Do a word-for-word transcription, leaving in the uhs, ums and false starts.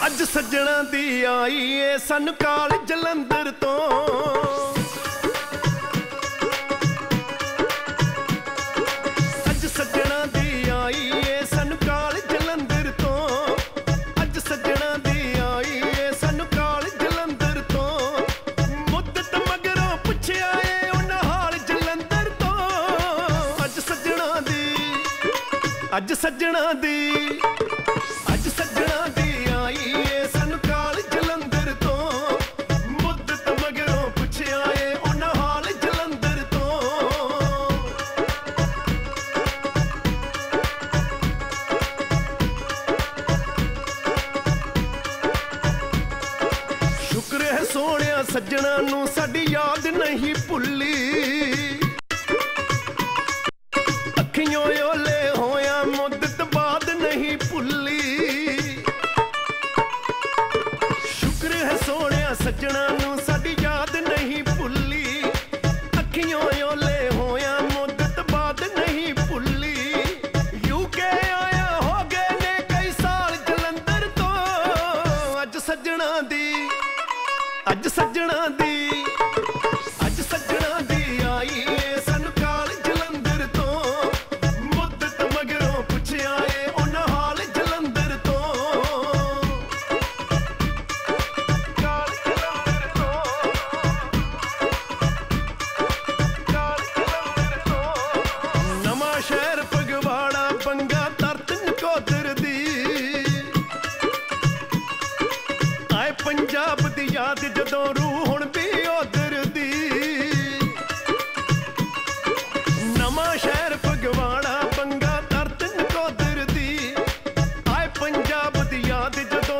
अज सज्जणा दी आई ए सानू काल जलंधर तो, अज सज्जणा दी आई ए सानू काल जलंधर तो, अज सज्जणा दी आई ए सानू काल जलंधर तो। मुद्दत मगरों पुछया ए उन्हां हाल जलंधर तो, अज सज्जणा दी अज सज्जणा दी अज सज्जणा दी आई ए सानू काल जलंधर तो। मुद्दत मगरों पुछया ए उन्हां हाल जलंधर तो। शुक्र है सोहणिया सज्जणा नू साडी याद नहीं भुल्ली, अखियों ओले होया मुद्दत बाद नहीं भुल्ली। शुक्र है सोहणिया सज्जणा नू साडी याद नहीं भुल्ली, अखियों ओले होया मुद्दत बाद नहीं भुल्ली। यूके आया हो गए ने कई साल जलंधर तो, अज सज्जणा दी अज सज्जणा दी अज सज्जणा दी आई ए सानू काल जलंधर तो। मुद्दत मगरों पुछया ए उन्हां हाल जलंधर तो। काल जलंधर तो, काल जलंधर तो। नवां शहर फगवाड़ा बंगा तरत नकोदर दी, आए पंजाब दी याद जदों रूह हुण भी उधर दी। नवां शहर फगवाड़ा बंगा तरत नकोदर दी, आए पंजाब दी याद जदों